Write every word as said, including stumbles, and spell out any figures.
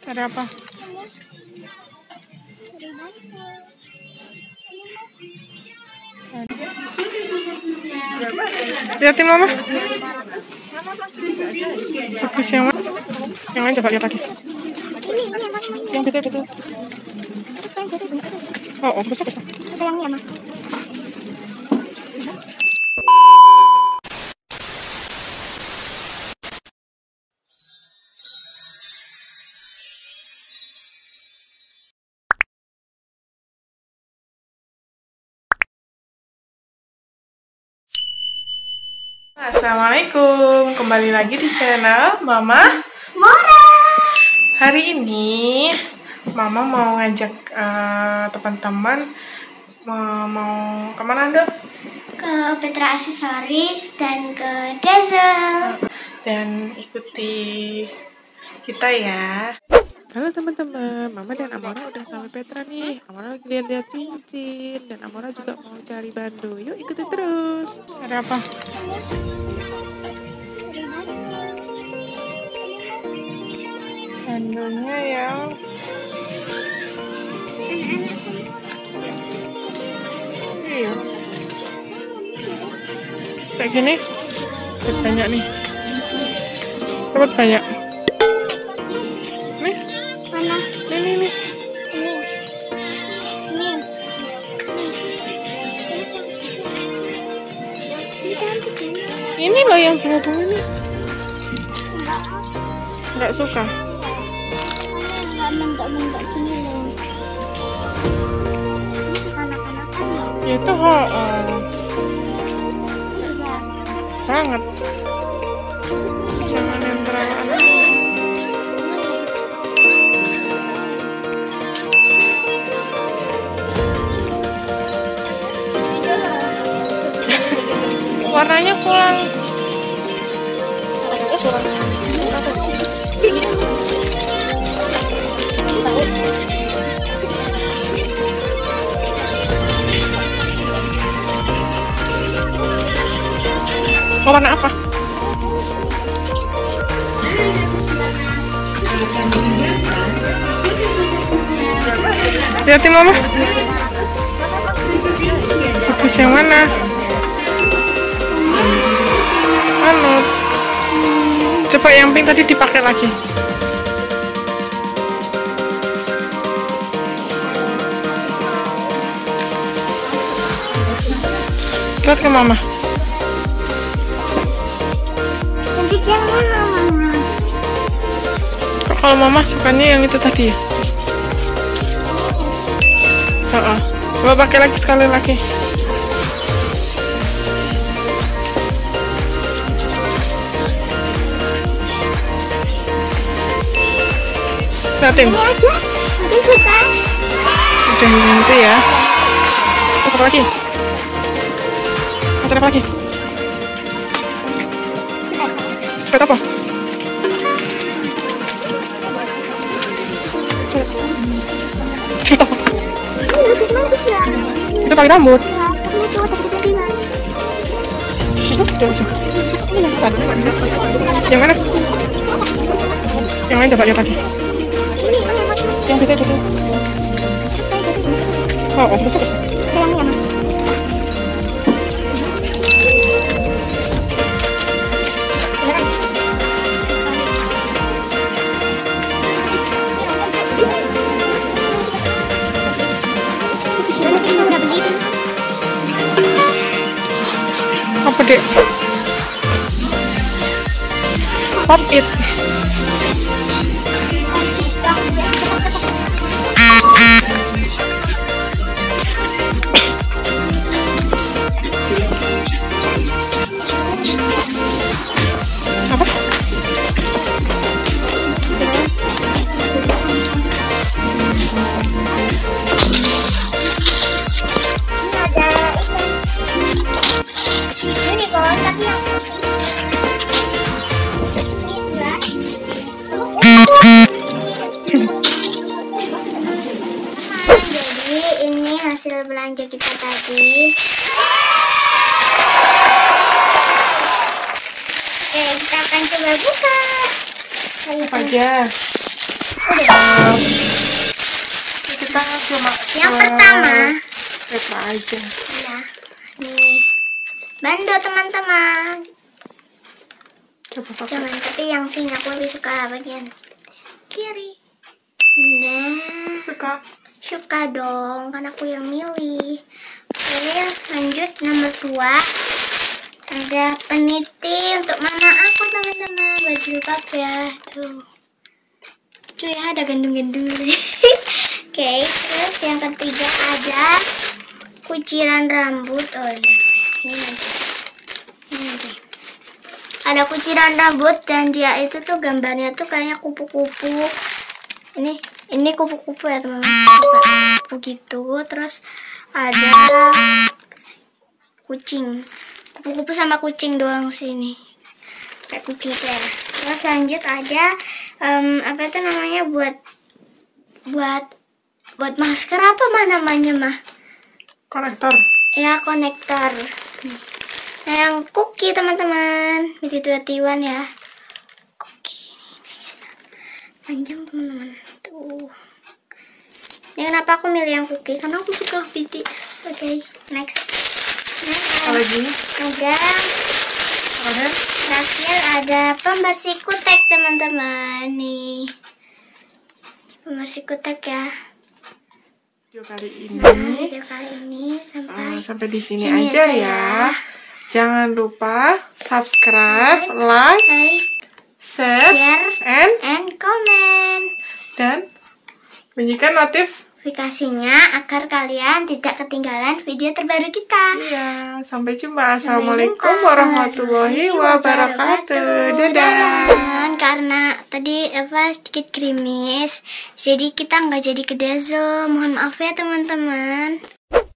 Ada apa? Lihatin mama. Bagus yang mana? Yang lain coba lihat lagi. Yang betul betul. Oh, oh, bagus bagus. Yang mana? Assalamualaikum, kembali lagi di channel Mama Mora. Hari ini Mama mau ngajak uh, teman-teman mau, mau kemana dok? Ke Petra Aksesoris dan ke Dazzle. Dan ikuti kita ya. Halo teman-teman, Mama dan Amora udah sampai Petra nih. Amora lagi lihat-lihat cincin dan Amora juga mau cari bando. Yuk ikuti terus. Ada apa? Bandonya yang iya kayak gini banyak nih, dapat banyak nih. Mana? Nih nih nih. Ini. Ini. Ini cantik ini. Ini loh yang bunga-bunga ini. Enggak. Nggak suka. Enggak mendak-mendak gini loh. Ini anak-anakan ya. Itu oh, oh. Iya. Banget. Jangan yang terlalu aneh. Warnanya kurang. Mau warna apa? Lihatin mama. Bagus yang mana? Anu. Coba yang pink tadi dipakai lagi. Lihat ke mama. Cantik yang mana, Mama? Kok kalau mama sukanya yang itu tadi ya? Heeh. Coba pakai lagi sekali lagi. Lihatin. Ini aja. Aku suka. Udah yang itu ya. Terus apa lagi? Macam apa lagi? Sepeda apa? Sepeda apa? Itu pakai rambut. Yang mana? Yang lain coba lihat lagi. Yang betul betul. Oh, oh bagus bagus. Yang mana? Apa dek? Pop it. Apa? Ini kalau tapi yang jadi ini hasil belanja kita tadi. Oke, kita akan coba buka. Apa aja? Udah. Yang pertama, apa aja? ya, nih, bando teman-teman. Coba pakai. Jangan, tapi yang sini aku lebih suka bagian kiri. Nah, Suka. suka dong, kan aku yang milih. Oke, lanjut nomor dua. Ada peniti untuk mama aku teman-teman, baju lengkap ya tuh. Cuy ya, ada gendung-gendung. Oke, terus yang ketiga ada kuciran rambut. Oh, ini nanti. Ini nanti. Ada kuciran rambut dan dia itu tuh gambarnya tuh kayak kupu-kupu. Ini ini kupu-kupu ya teman-teman. Kupu gitu. Terus ada kucing. Kupu-kupu sama kucing doang sini. Kayak kucing ya. Terus lanjut ada um, apa itu namanya buat buat buat masker apa mah namanya mah? Konektor. Ya, konektor. Nah, yang cookie teman-teman, tiwan ya. Cookie ini panjang teman-teman. Tuh. Ya, kenapa aku milih yang cookie? Karena aku suka B T S. Oke, okay, next. Next Apa lagi? ada Ada. terakhir ada pembersih kutek teman-teman nih. Pembersih kutek ya. Video kali ini. Nah, video kali ini Uh, sampai sampai di sini, sini aja aja ya. ya. Jangan lupa subscribe, like, like, share, share, and and comment dan bunyikan notifikasinya agar kalian tidak ketinggalan video terbaru kita. Iya, sampai jumpa. Sampai Assalamualaikum jumpa. warahmatullahi wabarakatuh. Dadah. Dan karena tadi apa sedikit gerimis, jadi kita nggak jadi ke Dazzle. Mohon maaf ya teman-teman.